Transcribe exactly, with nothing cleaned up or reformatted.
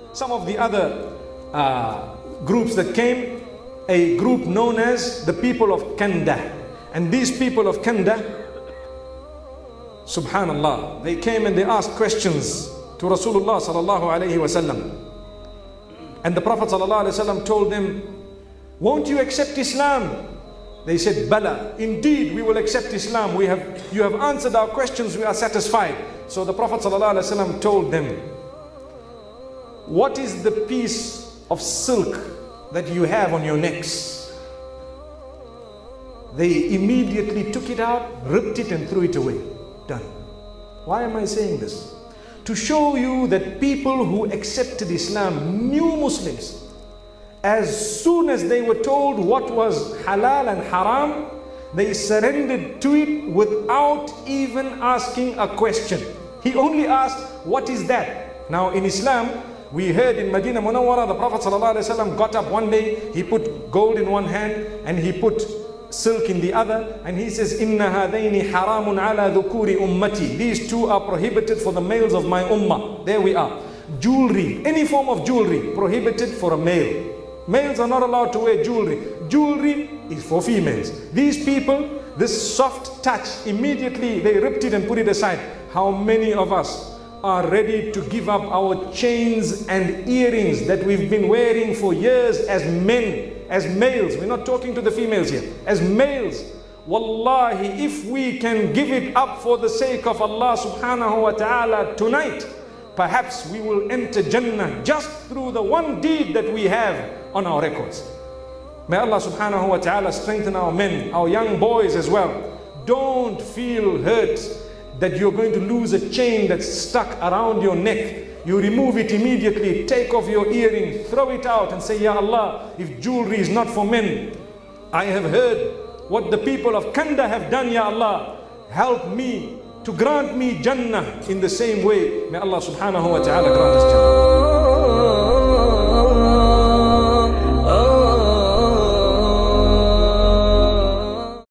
some of the other uh, groups that came, a group known as the people of Kanda. And these people of Kanda, subhanallah, they came and they asked questions to Rasulullah sallallahu alayhi wasallam. And the Prophet sallallahu alayhi wasallam told them, won't you accept Islam? They said, Bala, indeed we will accept Islam. We have, you have answered our questions, we are satisfied. So the Prophet ﷺ told them, what is the piece of silk that you have on your necks? They immediately took it out, ripped it and threw it away. Done. Why am I saying this? To show you that people who accepted Islam, new Muslims, as soon as they were told what was halal and haram, they surrendered to it without even asking a question. He only asked, what is that? Now in Islam, we heard in Medina Munawwara, the Prophet ﷺ got up one day, he put gold in one hand and he put silk in the other, and he says, Inna hadaini haramun ala dhukuri ummati. These two are prohibited for the males of my ummah. There we are. Jewelry, any form of jewelry, prohibited for a male. Males are not allowed to wear jewelry. Jewelry is for females. These people, this soft touch, immediately they ripped it and put it aside. How many of us are ready to give up our chains and earrings that we've been wearing for years as men, as males? We're not talking to the females here. As males, wallahi, if we can give it up for the sake of Allah subhanahu wa ta'ala tonight, perhaps we will enter Jannah just through the one deed that we have on our records. May Allah subhanahu wa ta'ala strengthen our men, our young boys as well. Don't feel hurt that you're going to lose a chain that's stuck around your neck. You remove it immediately, take off your earring, throw it out and say, Ya Allah, if jewelry is not for men, I have heard what the people of Kanda have done, Ya Allah. Help me to grant me Jannah in the same way. May Allah subhanahu wa ta'ala grant us Jannah.